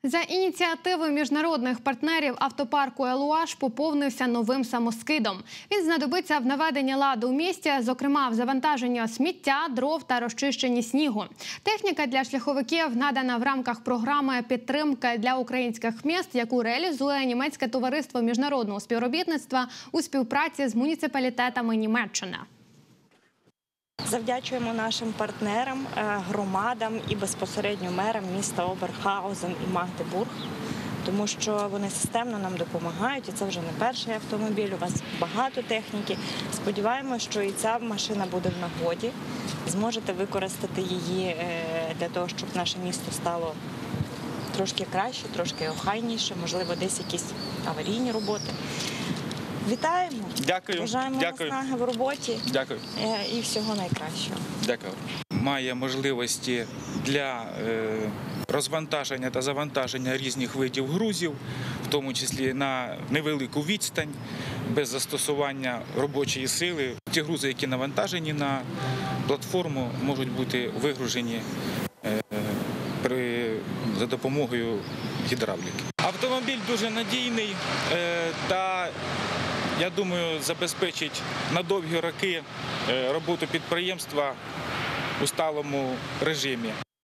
За ініціативи міжнародних партнерів автопарку «Елуаш» поповнився новим самоскидом. Він знадобиться в наведенні ладу у місті, зокрема в завантаженні сміття, дров та розчищенні снігу. Техніка для шляховиків надана в рамках програми «Підтримка для українських міст», яку реалізує німецьке товариство міжнародного співробітництва у співпраці з муніципалітетами Німеччини. Завдячуємо нашим партнерам, громадам і безпосередньо мерам міста Оберхаузен і Магдебург, тому що вони системно нам допомагають, і це вже не перший автомобіль, у вас багато техніки. Сподіваємося, що і ця машина буде в нагоді, зможете використати її для того, щоб наше місто стало трошки краще, трошки охайніше, можливо, десь якісь аварійні роботи. Вітаємо! Дякую. Бажаємо наснаги в роботі. Дякую. І всього найкращого. Дякую. Має можливості для розвантаження та завантаження різних видів грузів, в тому числі на невелику відстань, без застосування робочої сили. Ті грузи, які навантажені на платформу, можуть бути вигружені за допомогою гідравліки. Автомобіль дуже надійний та, я думаю, забезпечить на довгі роки роботу підприємства у сталому режимі.